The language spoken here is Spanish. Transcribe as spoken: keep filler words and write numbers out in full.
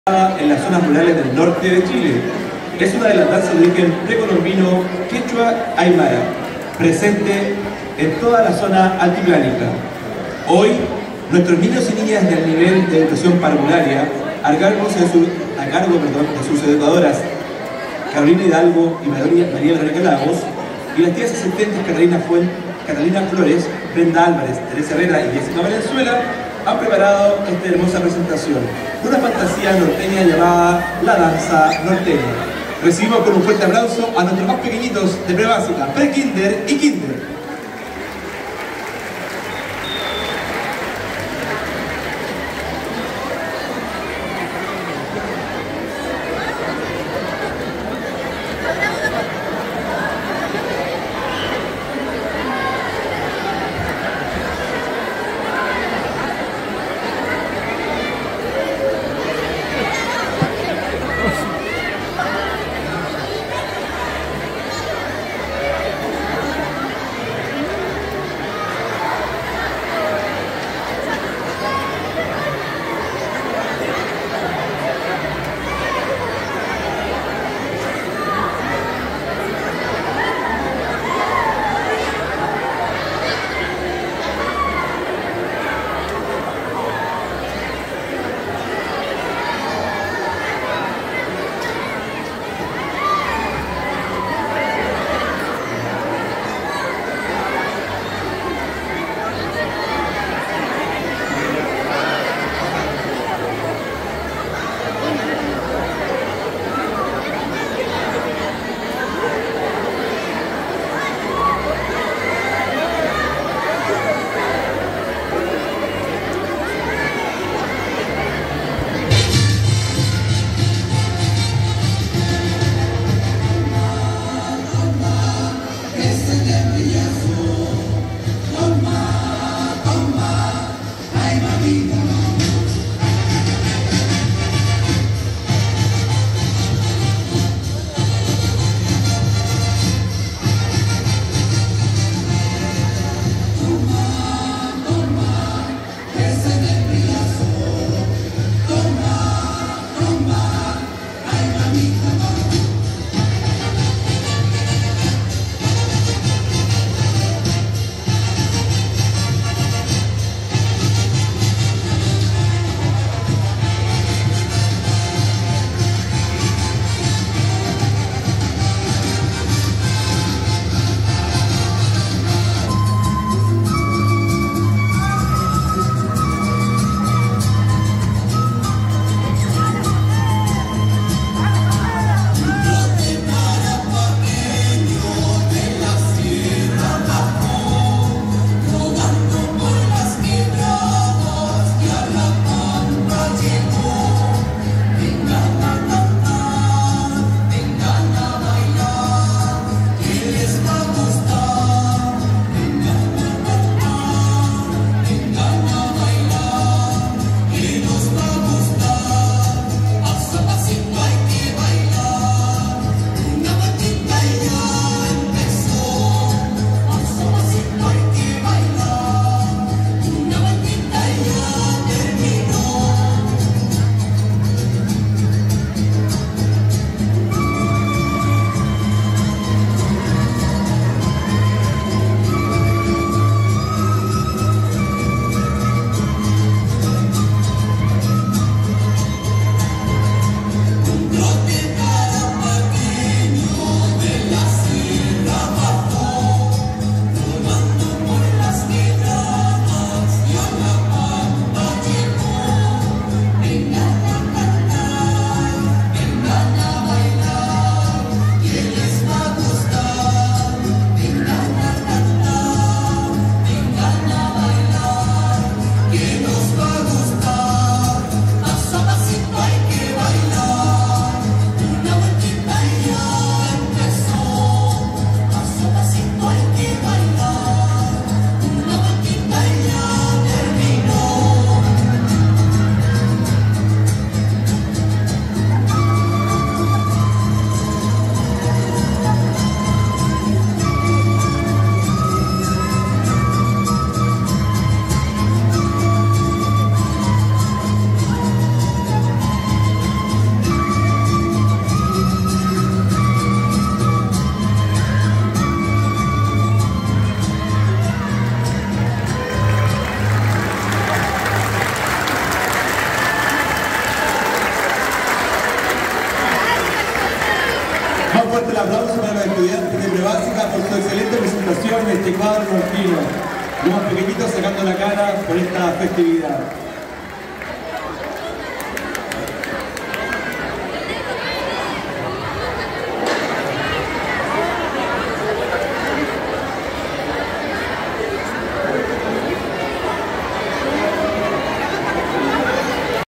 En las zonas rurales del norte de Chile. Es una de las danzas de origen precolombino quechua aymara, presente en toda la zona altiplánica. Hoy, nuestros niños y niñas del nivel de educación parvularia, a cargo, de, su, a cargo perdón, de sus educadoras Carolina Hidalgo y María, María Verónica Lagos, y las tías asistentes Catalina, Fuente, Catalina Flores, Brenda Álvarez, Teresa Herrera y Jessica Valenzuela, han preparado esta hermosa presentación, una fantasía norteña llamada La Danza Norteña. Recibimos con un fuerte aplauso a nuestros más pequeñitos de prebásica, pre-kinder y kinder. este cuadro nortino, los más pequeñitos sacando la cara por esta festividad.